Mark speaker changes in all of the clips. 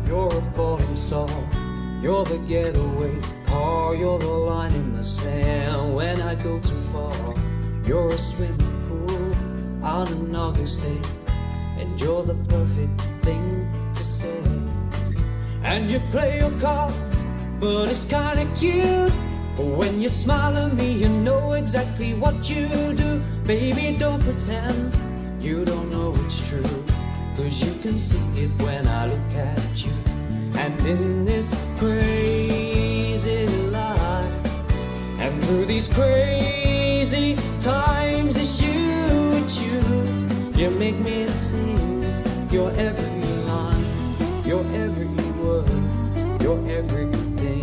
Speaker 1: You're a falling star, you're the getaway car, you're the line in the sand when I go too far. You're a swimming pool on an August day, and you're the perfect thing to say. And you play your card, but it's kinda cute. When you smile at me, you know exactly what you do. Baby, don't pretend you don't know it's true, 'cause you can see it when I look at you. And in this crazy life, and through these crazy times, it's you, you make me sing your every line, your every word, your everything.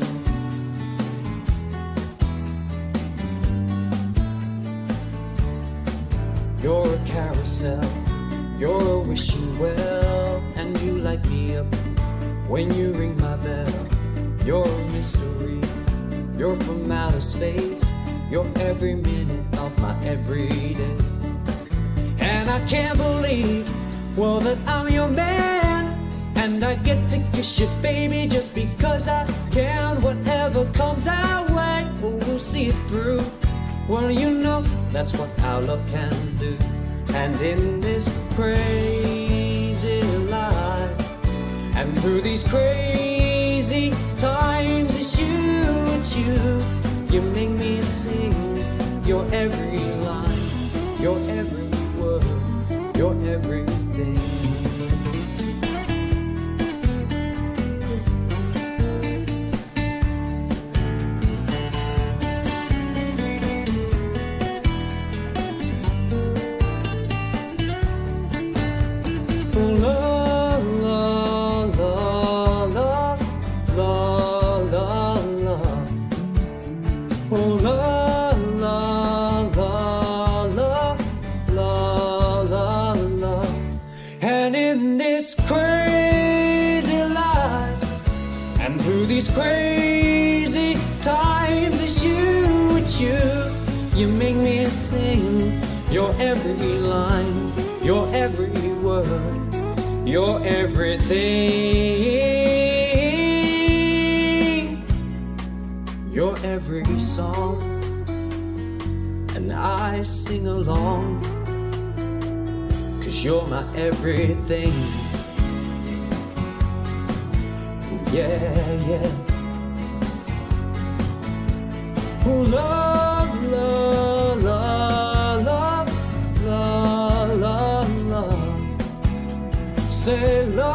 Speaker 1: You're a carousel, you're a wishing well, and you light me up when you ring my bell. You're a mystery, you're from outer space, you're every minute of my everyday. And I can't believe, well, that I'm your man, and I get to kiss you, baby, just because I can. Whatever comes our way, oh, we'll see it through. Well, you know, that's what our love can do. And in this crazy life, and through these crazy times, it's you, you make me sing your every line, your every word, your everything. La la la la la la la. Oh la la la la la la la. And in this crazy life, and through these crazy times, it's you, you make me sing your every line, your every word, your everything, your every song. And I sing along, 'cause you're my everything. Yeah, yeah. Oh, love, love, love, love, love, love, love. Say love.